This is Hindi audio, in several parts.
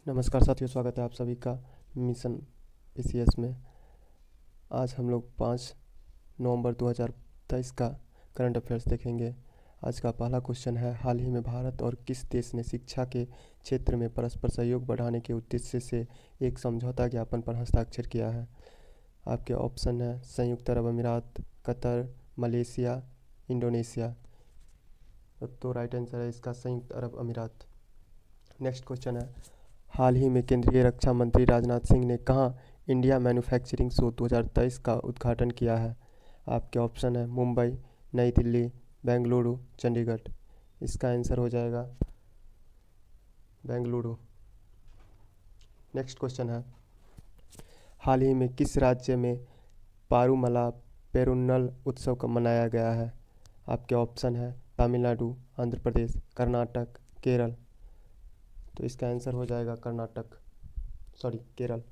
नमस्कार साथियों, स्वागत है आप सभी का मिशन पीसीएस में। आज हम लोग 5 नवंबर 2023 का करंट अफेयर्स देखेंगे। आज का पहला क्वेश्चन है, हाल ही में भारत और किस देश ने शिक्षा के क्षेत्र में परस्पर सहयोग बढ़ाने के उद्देश्य से एक समझौता ज्ञापन पर हस्ताक्षर किया है? आपके ऑप्शन है संयुक्त अरब अमीरात, कतर, मलेशिया, इंडोनेशिया। तो राइट आंसर है इसका संयुक्त अरब अमीरात। नेक्स्ट क्वेश्चन है, हाल ही में केंद्रीय रक्षा मंत्री राजनाथ सिंह ने कहाँ इंडिया मैन्युफैक्चरिंग शो 2023 का उद्घाटन किया है? आपके ऑप्शन है मुंबई, नई दिल्ली, बेंगलुरु, चंडीगढ़। इसका आंसर हो जाएगा बेंगलुरु। नेक्स्ट क्वेश्चन है, हाल ही में किस राज्य में पारूमला पेरुन्नल उत्सव का मनाया गया है? आपके ऑप्शन है तमिलनाडु, आंध्र प्रदेश, कर्नाटक, केरल। तो इसका आंसर हो जाएगा केरल।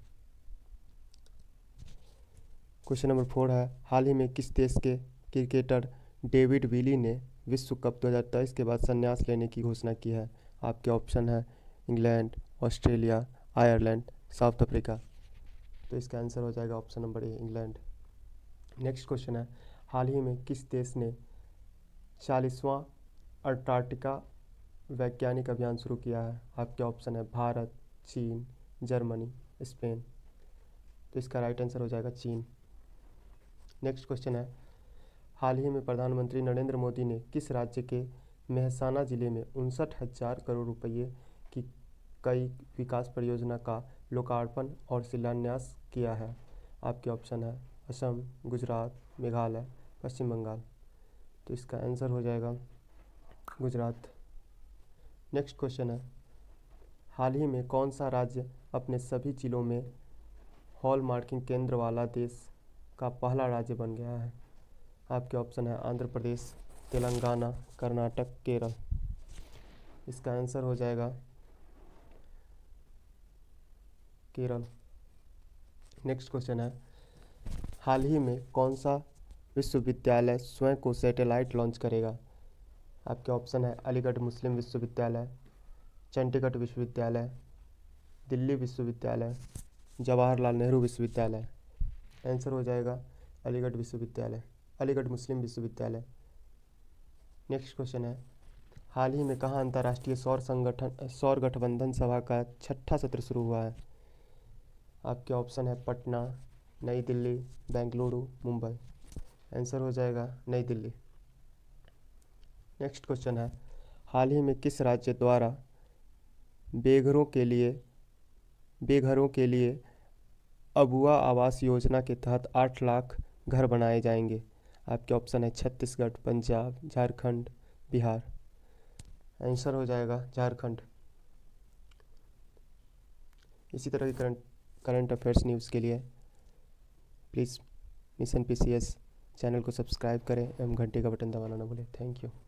क्वेश्चन नंबर 4 है, हाल ही में किस देश के क्रिकेटर डेविड विली ने विश्व कप 2023 के बाद संन्यास लेने की घोषणा की है? आपके ऑप्शन है England, Australia, Ireland, South Africa. तो इसका आंसर हो जाएगा option number A, England. Next question है, हाल ही में किस देश ने 40वां अंटार्कटिका वैज्ञानिक अभियान शुरू किया है? आपके ऑप्शन है भारत, चीन, जर्मनी, स्पेन। तो इसका राइट आंसर हो जाएगा चीन। नेक्स्ट क्वेश्चन है, हाल ही में प्रधानमंत्री नरेंद्र मोदी ने किस राज्य के मेहसाना जिले में 59,000 करोड़ रुपये की कई विकास परियोजना का लोकार्पण और शिलान्यास किया है? आपके ऑप्शन है असम, गुजरात, मेघालय, पश्चिम बंगाल। तो इसका आंसर हो जाएगा गुजरात। नेक्स्ट क्वेश्चन है, हाल ही में कौन सा राज्य अपने सभी जिलों में हॉल मार्किंग केंद्र वाला देश का पहला राज्य बन गया है? आपके ऑप्शन है आंध्र प्रदेश, तेलंगाना, कर्नाटक, केरल। इसका आंसर हो जाएगा केरल। नेक्स्ट क्वेश्चन है, हाल ही में कौन सा विश्वविद्यालय स्वयं को सैटेलाइट लॉन्च करेगा? आपके ऑप्शन है अलीगढ़ मुस्लिम विश्वविद्यालय, चंडीगढ़ विश्वविद्यालय, दिल्ली विश्वविद्यालय, जवाहरलाल नेहरू विश्वविद्यालय। आंसर हो जाएगा अलीगढ़ मुस्लिम विश्वविद्यालय। नेक्स्ट क्वेश्चन है, हाल ही में कहाँ अंतर्राष्ट्रीय सौर गठबंधन सभा का 6ठा सत्र शुरू हुआ है? आपके ऑप्शन है पटना, नई दिल्ली, बेंगलुरु, मुंबई। आंसर हो जाएगा नई दिल्ली। नेक्स्ट क्वेश्चन है, हाल ही में किस राज्य द्वारा बेघरों के लिए अबुआ आवास योजना के तहत 8 लाख घर बनाए जाएंगे? आपके ऑप्शन है छत्तीसगढ़, पंजाब, झारखंड, बिहार। आंसर हो जाएगा झारखंड। इसी तरह की करंट अफेयर्स न्यूज़ के लिए प्लीज़ मिशन पीसीएस चैनल को सब्सक्राइब करें एवं घंटे का बटन दबाना ना भूलें। Thank you.